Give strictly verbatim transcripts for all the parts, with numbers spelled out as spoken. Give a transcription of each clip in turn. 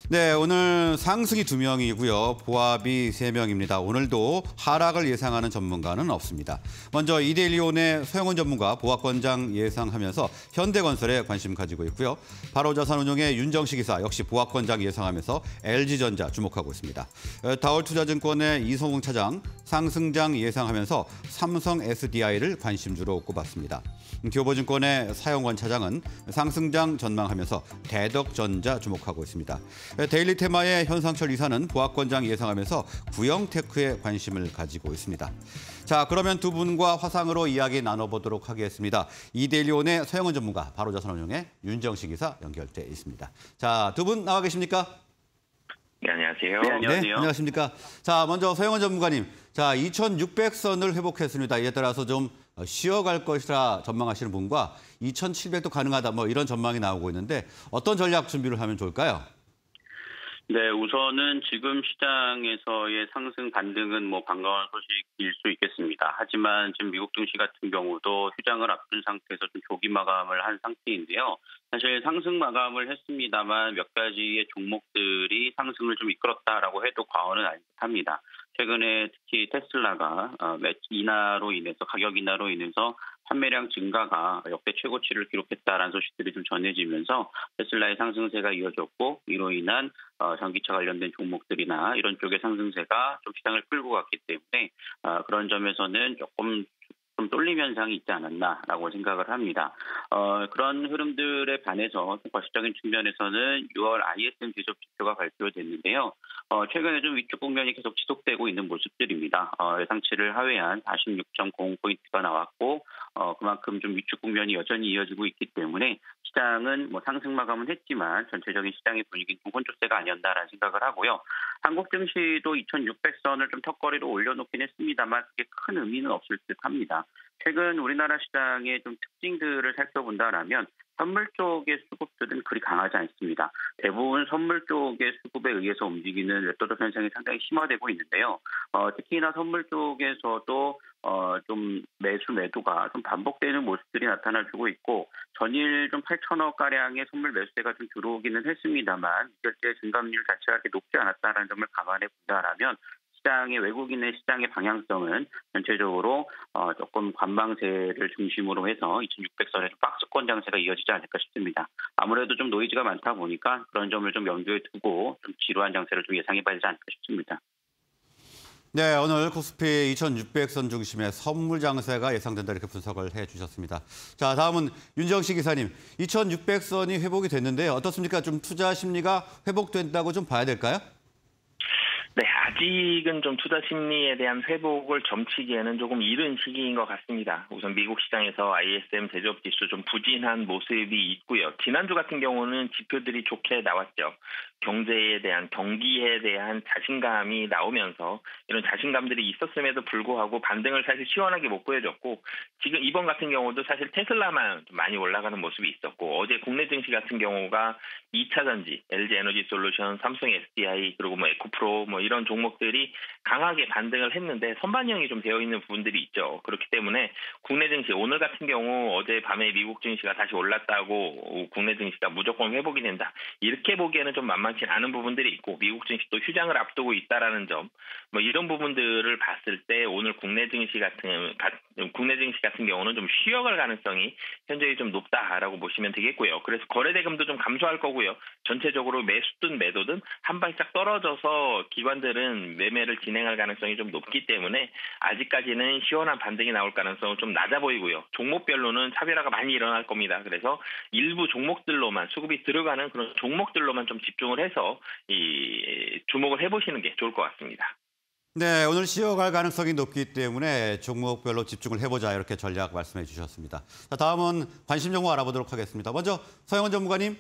네, 오늘 상승이 두 명이고요. 보합이 세 명입니다. 오늘도 하락을 예상하는 전문가는 없습니다. 먼저 이데일리온의 서영원 전문가 보합권장 예상하면서 현대건설에 관심 가지고 있고요. 바로자산운용의 윤정식 이사 역시 보합권장 예상하면서 엘지전자 주목하고 있습니다. 다올투자증권의 이성웅 차장 상승장 예상하면서 삼성 에스디아이를 관심주로 꼽았습니다. 교보증권의 사영원 차장은 상승장 전망하면서 대덕전자 주목하고 있습니다. 데일리 테마의 현상철 이사는 보합권장 예상하면서 구형테크에 관심을 가지고 있습니다. 자, 그러면 두 분과 화상으로 이야기 나눠보도록 하겠습니다. 이데일리온의 서영원 전문가, 바로자산운용의 윤정식 이사 연결돼 있습니다. 자, 두 분 나와 계십니까? 네, 안녕하세요. 네, 안녕하세요. 네, 안녕하십니까? 자, 먼저 서영원 전문가님, 자, 이천육백 선을 회복했습니다. 이에 따라서 좀 쉬어갈 것이라 전망하시는 분과 이천칠백도 가능하다, 뭐 이런 전망이 나오고 있는데 어떤 전략 준비를 하면 좋을까요? 네, 우선은 지금 시장에서의 상승 반등은 뭐 반가운 소식일 수 있겠습니다. 하지만 지금 미국 증시 같은 경우도 휴장을 앞둔 상태에서 좀 조기 마감을 한 상태인데요. 사실 상승 마감을 했습니다만 몇 가지의 종목들이 상승을 좀 이끌었다라고 해도 과언은 아닐 듯합니다. 최근에 특히 테슬라가 인하로 인해서 가격 인하로 인해서 판매량 증가가 역대 최고치를 기록했다라는 소식들이 좀 전해지면서 테슬라의 상승세가 이어졌고 이로 인한 전기차 관련된 종목들이나 이런 쪽의 상승세가 좀 시장을 끌고 갔기 때문에 그런 점에서는 조금 좀 쏠림 현상이 있지 않았나라고 생각을 합니다. 어, 그런 흐름들에 반해서 과시적인 측면에서는 유월 아이에스엠 제조업 지표가 발표됐는데요. 어, 최근에 좀 위축 국면이 계속 지속되고 있는 모습들입니다. 어, 예상치를 하회한 사십육 점 공오 포인트가 나왔고 어, 그만큼 좀 위축 국면이 여전히 이어지고 있기 때문에 시장은 뭐 상승 마감은 했지만 전체적인 시장의 분위기는 좀 혼조세가 아니었나라는 생각을 하고요. 한국 증시도 이천육백 선을 좀 턱걸이로 올려놓긴 했습니다만 그게 큰 의미는 없을 듯합니다. 최근 우리나라 시장의 좀 특징들을 살펴본다라면 선물 쪽의 수급들은 그리 강하지 않습니다. 대부분 선물 쪽의 수급에 의해서 움직이는 레터더 현상이 상당히 심화되고 있는데요. 어, 특히나 선물 쪽에서도 어, 좀 매수 매도가 좀 반복되는 모습들이 나타나주고 있고 전일 좀 팔천억 가량의 선물 매수세가 좀 들어오기는 했습니다만 결제 증감률 자체가 그렇게 높지 않았다는 점을 감안해 본다라면 시장의 외국인의 시장의 방향성은 전체적으로 어, 조금 관망세를 중심으로 해서 이천육백 선의 박스권 장세가 이어지지 않을까 싶습니다. 아무래도 좀 노이즈가 많다 보니까 그런 점을 좀 염두에 두고 좀 지루한 장세를 좀 예상해봐야 되지 않을까 싶습니다. 네, 오늘 코스피 이천육백 선 중심의 선물 장세가 예상된다 이렇게 분석을 해주셨습니다. 자, 다음은 윤정식 이사님, 이천육백 선이 회복이 됐는데 어떻습니까? 좀 투자 심리가 회복된다고 좀 봐야 될까요? 네, 아직은 좀 투자 심리에 대한 회복을 점치기에는 조금 이른 시기인 것 같습니다. 우선 미국 시장에서 아이에스엠 제조업 지수 좀 부진한 모습이 있고요. 지난주 같은 경우는 지표들이 좋게 나왔죠. 경제에 대한 경기에 대한 자신감이 나오면서 이런 자신감들이 있었음에도 불구하고 반등을 사실 시원하게 못 보여줬고 지금 이번 같은 경우도 사실 테슬라만 많이 올라가는 모습이 있었고 어제 국내 증시 같은 경우가 이 차 전지, 엘지에너지솔루션, 삼성 에스디아이 그리고 뭐 에코프로 뭐 이런 종목들이 강하게 반등을 했는데 선반영이 좀 되어 있는 부분들이 있죠. 그렇기 때문에 국내 증시 오늘 같은 경우 어제 밤에 미국 증시가 다시 올랐다고 국내 증시가 무조건 회복이 된다. 이렇게 보기에는 좀 만만치 않은 부분들이 있고 미국 증시도 휴장을 앞두고 있다라는 점, 뭐 이런 부분들을 봤을 때 오늘 국내 증시 같은 국내 증시 같은 경우는 좀 쉬어갈 가능성이 현저히 좀 높다라고 보시면 되겠고요. 그래서 거래대금도 좀 감소할 거고요. 전체적으로 매수든 매도든 한 발짝 떨어져서 기관들은 매매를 진행할 가능성이 좀 높기 때문에 아직까지는 시원한 반등이 나올 가능성은 좀 낮아 보이고요. 종목별로는 차별화가 많이 일어날 겁니다. 그래서 일부 종목들로만 수급이 들어가는 그런 종목들로만 좀 집중을 해서 이 주목을 해보시는 게 좋을 것 같습니다. 네, 오늘 쉬어갈 가능성이 높기 때문에 종목별로 집중을 해보자 이렇게 전략 말씀해 주셨습니다. 자, 다음은 관심 종목 알아보도록 하겠습니다. 먼저 서영원 전문가님.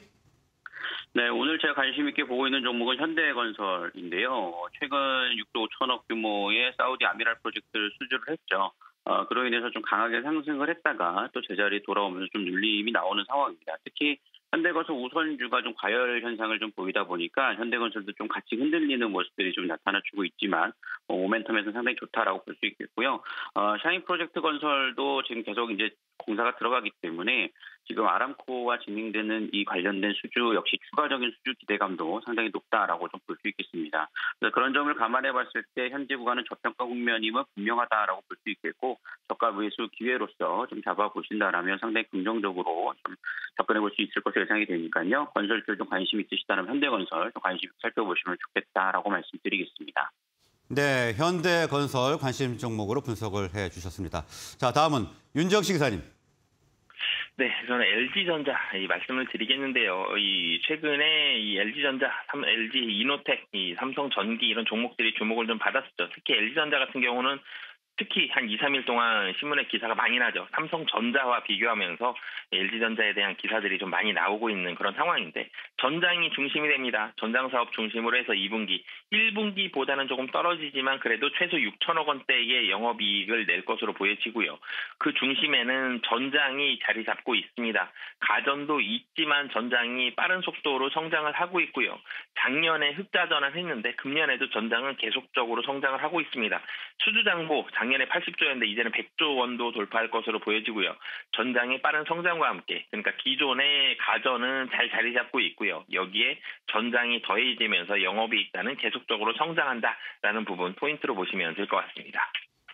네, 오늘 제가 관심 있게 보고 있는 종목은 현대건설인데요. 최근 육조 오천억 규모의 사우디 아미랄 프로젝트를 수주를 했죠. 어, 그로 인해서 좀 강하게 상승을 했다가 또 제자리 돌아오면서 좀 눌림이 나오는 상황입니다. 특히 현대건설 우선주가 좀 과열 현상을 좀 보이다 보니까 현대건설도 좀 같이 흔들리는 모습들이 좀 나타나주고 있지만 어, 모멘텀에서는 상당히 좋다라고 볼 수 있겠고요. 어, 샤인 프로젝트 건설도 지금 계속 이제 공사가 들어가기 때문에 지금 아람코와 진행되는 이 관련된 수주 역시 추가적인 수주 기대감도 상당히 높다라고 좀 볼 수 있겠습니다. 그래서 그런 점을 감안해 봤을 때 현재 구간은 저평가 국면임은 분명하다라고 볼 수 있겠고 저가 매수 기회로서 좀 잡아보신다라면 상당히 긍정적으로 좀 접근해 볼 수 있을 것으로 예상이 되니까요. 건설주 좀 관심 있으시다면 현대건설 좀 관심 살펴보시면 좋겠다라고 말씀드리겠습니다. 네, 현대건설 관심 종목으로 분석을 해주셨습니다. 자, 다음은 윤정식 기사님. 네, 저는 엘지전자 이 말씀을 드리겠는데요. 이 최근에 이 엘지전자, 엘지 이노텍, 이 삼성전기 이런 종목들이 주목을 좀 받았었죠. 특히 엘지전자 같은 경우는 특히 한 이, 삼 일 동안 신문에 기사가 많이 나죠. 삼성전자와 비교하면서 엘지전자에 대한 기사들이 좀 많이 나오고 있는 그런 상황인데 전장이 중심이 됩니다. 전장 사업 중심으로 해서 이 분기, 일 분기보다는 조금 떨어지지만 그래도 최소 육천억 원대의 영업이익을 낼 것으로 보여지고요. 그 중심에는 전장이 자리 잡고 있습니다. 가전도 있지만 전장이 빠른 속도로 성장을 하고 있고요. 작년에 흑자 전환했는데 금년에도 전장은 계속적으로 성장을 하고 있습니다. 수주장보 작년에 팔십조 원인데 이제는 백조 원도 돌파할 것으로 보여지고요. 전장의 빠른 성장과 함께 그러니까 기존의 가전은 잘 자리 잡고 있고요. 여기에 전장이 더해지면서 영업이익단은 계속적으로 성장한다라는 부분 포인트로 보시면 될 것 같습니다.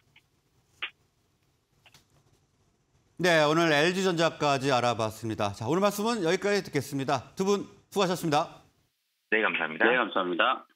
네, 오늘 엘지전자까지 알아봤습니다. 자, 오늘 말씀은 여기까지 듣겠습니다. 두 분 수고하셨습니다. 네, 감사합니다. 네, 감사합니다.